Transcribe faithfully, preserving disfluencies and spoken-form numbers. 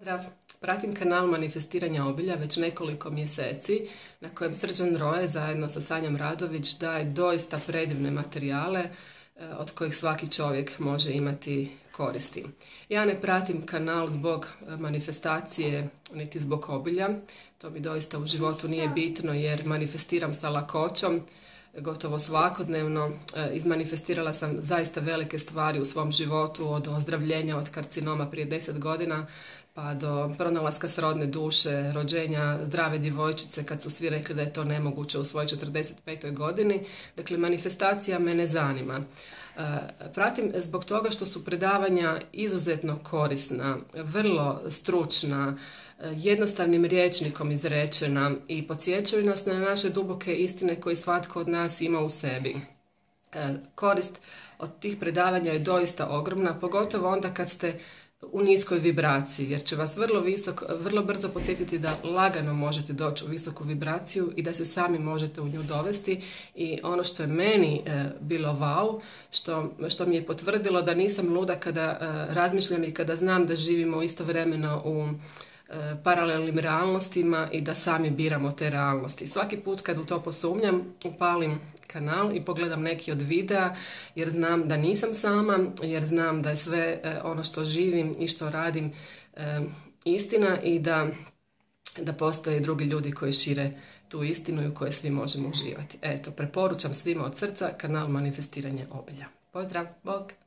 Zdrav, pratim kanal Manifestiranja obilja već nekoliko mjeseci na kojem Srđan Roje zajedno sa Sanjom Radović daje doista predivne materijale od kojih svaki čovjek može imati koristi. Ja ne pratim kanal zbog manifestacije niti zbog obilja, to mi doista u životu nije bitno jer manifestiram sa lakoćom, gotovo svakodnevno. Izmanifestirala sam zaista velike stvari u svom životu, od ozdravljenja od karcinoma prije deset godina pa do pronalaska srodne duše, rođenja zdrave djevojčice kad su svi rekli da je to nemoguće u svojoj četrdeset petoj godini. Dakle, manifestacija me ne zanima. Pratim zbog toga što su predavanja izuzetno korisna, vrlo stručna, jednostavnim rječnikom izrečena i podsjećaju nas na naše duboke istine koje svatko od nas ima u sebi. Korist od tih predavanja je doista ogromna, pogotovo onda kad ste u niskoj vibraciji, jer će vas vrlo, visok, vrlo brzo podsjetiti da lagano možete doći u visoku vibraciju i da se sami možete u nju dovesti. I ono što je meni e, bilo wow, što, što mi je potvrdilo da nisam luda kada e, razmišljam i kada znam da živimo istovremeno u e, paralelnim realnostima i da sami biramo te realnosti. Svaki put kad u to posumnjam, upalim kanal i pogledam neki od videa jer znam da nisam sama, jer znam da je sve e, ono što živim i što radim e, istina i da, da postoje drugi ljudi koji šire tu istinu i u kojoj svi možemo uživati. Eto, preporučam svima od srca kanal Manifestiranje obilja. Pozdrav, Bog!